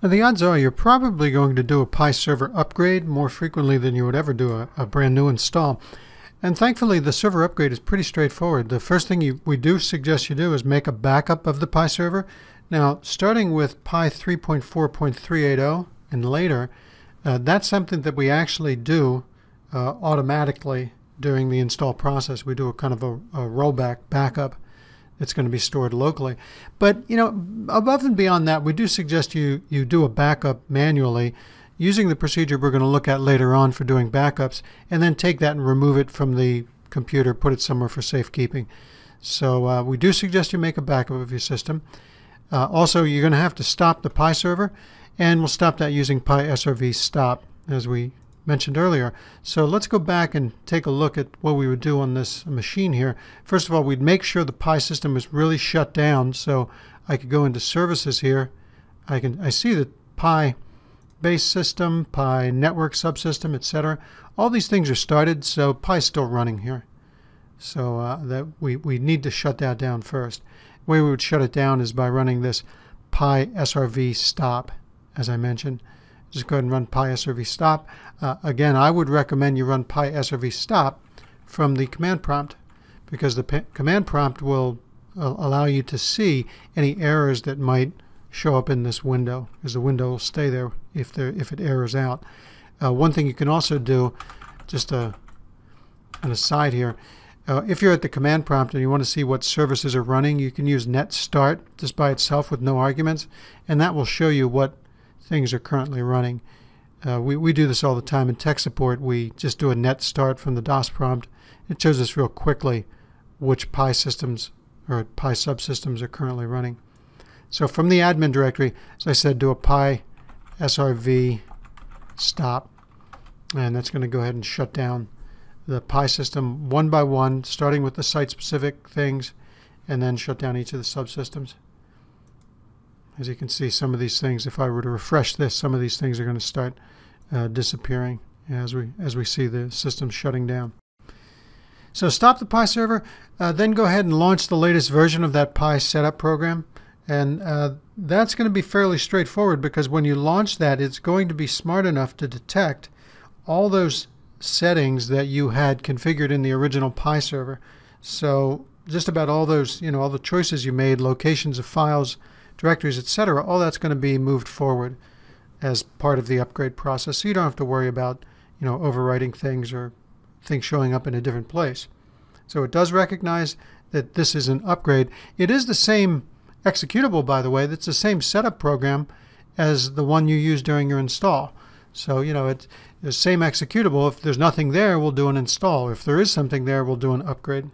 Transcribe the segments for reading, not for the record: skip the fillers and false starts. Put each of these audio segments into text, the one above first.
Now, the odds are you're probably going to do a Pi server upgrade more frequently than you would ever do a brand new install. And thankfully, the server upgrade is pretty straightforward. The first thing we do suggest you do is make a backup of the Pi server. Now, starting with Pi 3.4.380 and later, that's something that we actually do automatically during the install process. We do a kind of a rollback backup. It's going to be stored locally. But, above and beyond that, we do suggest you do a backup manually using the procedure we're going to look at later on for doing backups, and then take that and remove it from the computer, put it somewhere for safekeeping. So we do suggest you make a backup of your system. Also, you're going to have to stop the Pi server, and we'll stop that using Pi SRV stop, as we mentioned earlier. So let's go back and take a look at what we would do on this machine here. First of all, we'd make sure the Pi system is really shut down. So I could go into services here. I see the Pi base system, Pi network subsystem, etc. All these things are started, so Pi is still running here. So that we need to shut that down first. The way we would shut it down is by running this Pi SRV stop, as I mentioned. Just go ahead and run Pi SRV stop. Again, I would recommend you run Pi SRV stop from the command prompt, because the command prompt will allow you to see any errors that might show up in this window, because the window will stay there if it errors out. One thing you can also do, just an aside here, if you're at the command prompt and you want to see what services are running, you can use net start just by itself with no arguments, and that will show you what things are currently running. We do this all the time in tech support. We just do a net start from the DOS prompt. It shows us real quickly which Pi systems or Pi subsystems are currently running. So from the admin directory, as I said, do a Pi SRV stop, and that's going to go ahead and shut down the Pi system one by one, starting with the site-specific things, and then shut down each of the subsystems. As you can see, some of these things, if I were to refresh this, some of these things are going to start disappearing as we see the system shutting down. So stop the Pi server, then go ahead and launch the latest version of that Pi setup program. And that's going to be fairly straightforward, because when you launch that, it's going to be smart enough to detect all those settings that you had configured in the original Pi server. So just about all those, all the choices you made, locations of files, directories, etc., all that's going to be moved forward as part of the upgrade process. So you don't have to worry about, overwriting things or things showing up in a different place. So it does recognize that this is an upgrade. It is the same executable, by the way. That's the same setup program as the one you use during your install. So, it's the same executable. If there's nothing there, we'll do an install. If there is something there, we'll do an upgrade.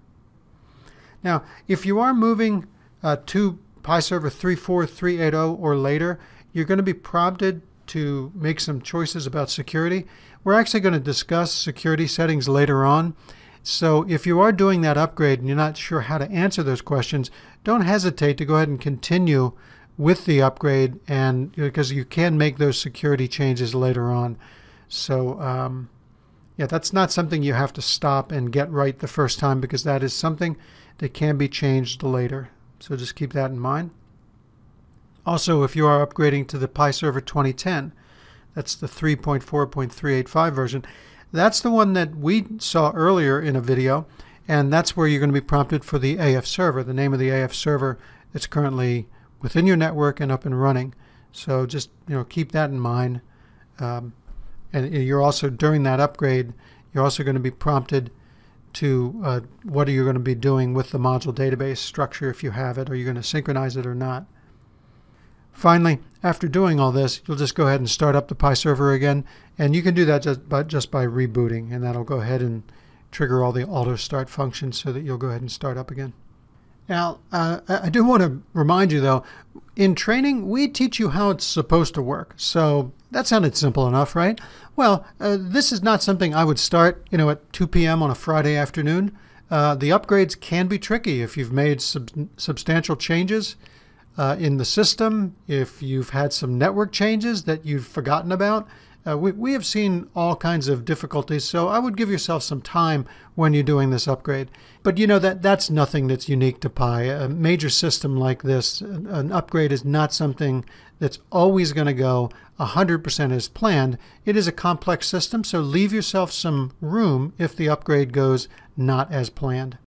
Now, if you are moving to Pi server 3.4.3.8.0 or later, you're going to be prompted to make some choices about security. We're actually going to discuss security settings later on. So if you are doing that upgrade and you're not sure how to answer those questions, don't hesitate to go ahead and continue with the upgrade, and because you can make those security changes later on. So yeah, that's not something you have to stop and get right the first time, because that is something that can be changed later. So just keep that in mind. Also, if you are upgrading to the Pi server 2010, that's the 3.4.385 version, that's the one that we saw earlier in a video, and that's where you're going to be prompted for the AF server, the name of the AF server that's currently within your network and up and running. So just keep that in mind. And you're also, during that upgrade, you're also going to be prompted to what are you going to be doing with the module database structure, if you have it. Are you going to synchronize it or not? Finally, after doing all this, you'll just go ahead and start up the Pi server again, and you can do that just by rebooting, and that'll go ahead and trigger all the auto start functions so that you'll go ahead and start up again. Now, I do want to remind you though, in training we teach you how it's supposed to work. So that sounded simple enough, right? Well, this is not something I would start at 2 p.m. on a Friday afternoon. The upgrades can be tricky if you've made substantial changes in the system, if you've had some network changes that you've forgotten about. We have seen all kinds of difficulties, so I would give yourself some time when you're doing this upgrade. But you know, that's nothing that's unique to Pi. A major system like this, an upgrade is not something that's always going to go 100% as planned. It is a complex system, so leave yourself some room if the upgrade goes not as planned.